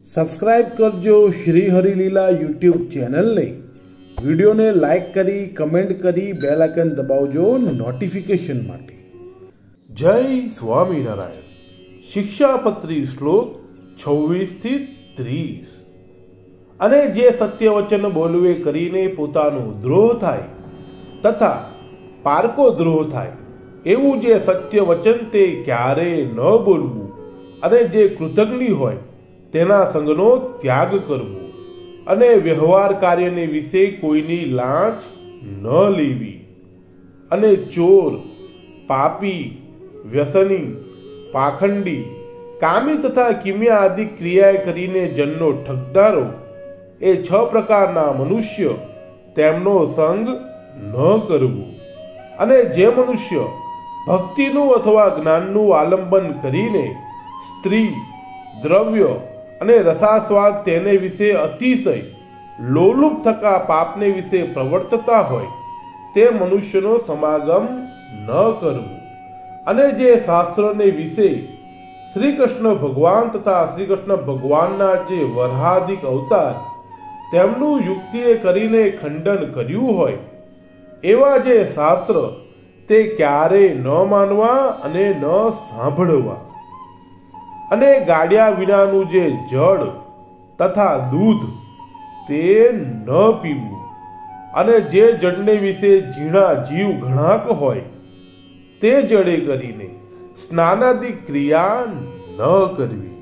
Subscribe કરજો Shri Harileela YouTube ચેનલને. વિડીયોને લાઇક કરી કમેન્ટ કરી બેલ આઇકન દબાવજો નોટિફિકેશન માટે. જય સ્વામિનારાયણ. શિક્ષાપત્રી શ્લોક 26 થી 30. અને જે સત્ય વચન બોલવે કરીને પોતાનો દ્રોહ થાય તથા પારકો દ્રોહ થાય એવું જે સત્ય વચન તે ક્યારેય ન બોલવું, અને જે કૃતજ્ઞ હોય તેના સંગનો ત્યાગ કરવો, અને વ્યવહાર કાર્યને વિશે કોઈની લાંચ ન લેવી, અને ચોર, પાપી, વ્યસની, પાખંડી, કામી તથા કિમ્યા આદિ ક્રિયા કરીને જનનો ઠગનારો એ 6 પ્રકારના મનુષ્ય તેમનો સંગ ન કરવો. અને જે મનુષ્ય ભક્તિનું અથવા જ્ઞાનનું આલંબન કરીને સ્ત્રી, દ્રવ્ય અને રસાસ્વાદ તેને વિશે અતિશય લોલુપ થકા પાપને વિશે પ્રવર્તતા હોય તે મનુષ્યનો સમાગમ ન કરવો. અને જે શાસ્ત્રને વિશે શ્રી કૃષ્ણ ભગવાન તથા શ્રી કૃષ્ણ ભગવાનના જે વરાહાદિક અવતાર તેમનું યુક્તિએ કરીને ખંડન કર્યું હોય એવા જે શાસ્ત્ર તે ક્યારેય ન માનવા અને ન સાંભળવા. અને ગાળ્યા વિનાનું જે જળ તથા દૂધ તે ન પીવું. અને જે જળને વિશે ઝીણા જીવ ઘણાક હોય તે જળે કરીને સ્નાનાદિ ક્રિયા ન કરવી.